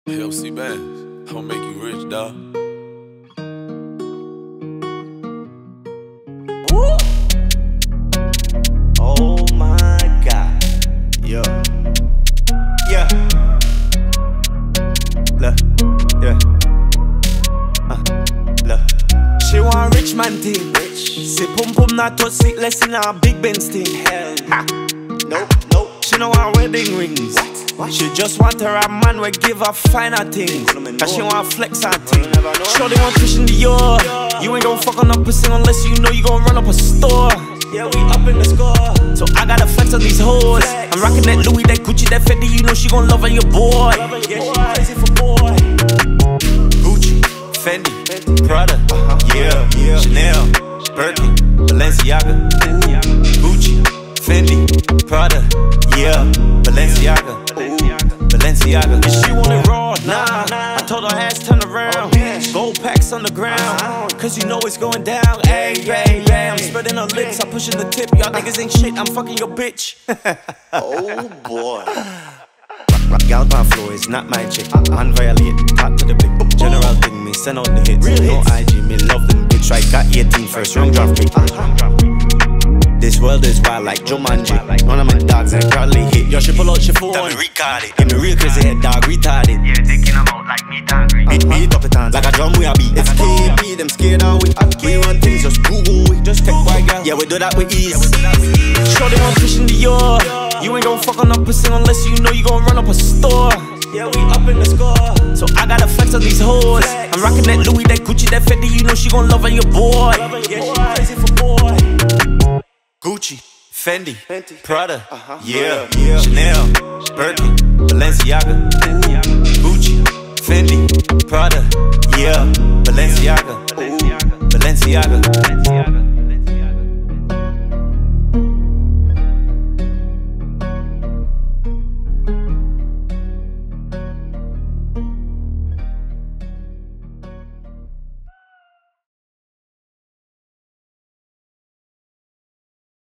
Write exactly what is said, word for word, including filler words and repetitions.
L C bands, I'll make you rich, dawg. Woo! Oh my God. Yeah. Yeah. Look. Yeah. Uh. Look. She want rich man thing. Rich. Say pum pum not to sit less in a big Benz thing. Hell. Ha. Nope. Nope. She know want wedding rings. What? What? She just want her a man will give her finer things. Cause she want flex and things. Sure they want fish in the yard. You ain't gon' fuck on up pussy unless you know you gon' run up a store. Yeah, we up in the score. So I gotta flex on these hoes. I'm rocking that Louis, that Gucci, that Fendi. You know she gon' love on your boy. Yeah, she crazy for boy. Gucci, Fendi, Prada, yeah, Chanel, Birkin, Balenciaga. Gucci, Fendi, Prada, yeah, Balenciaga. Balenciaga. And she want it raw, nah, nah. I told her ass turn around. Gold packs on the ground, cause you know it's going down. Ayy, ayy, ayy. I'm spreading her lips, I'm pushing the tip. Y'all niggas ain't shit, I'm fucking your bitch. Oh boy. Gal pan flow is not my chick. Unviolate, talk to the big general thing. Me send out the hits. No I G, me love them bitch. I got eighteen first round draft pick. This world is wild like Jumanji. None of my dogs ain't probably hit. Yo, she pull out your phone. Tell me retarded. Give me real crazy head dog retarded. Yeah, taking them out like meat hungry. Beat beat up it on like a drum we a beat. It's K B, them scared of we. We run things just Google we. Just take white girl. Yeah, we do that with ease. Sure they want fish in the yard. You ain't gon' fuck on up pussy unless you know you gon' run up a store. Yeah, we up in the score. So I gotta flex on these hoes. I'm rocking that Louis, that Gucci, that Fendi. You know she gon' love on your boy. Yeah, she crazy for boy. Gucci, Fendi, Prada, uh-huh. yeah. yeah, Chanel, Birkin, Balenciaga. Gucci, Fendi, Prada, yeah, Balenciaga, Balenciaga.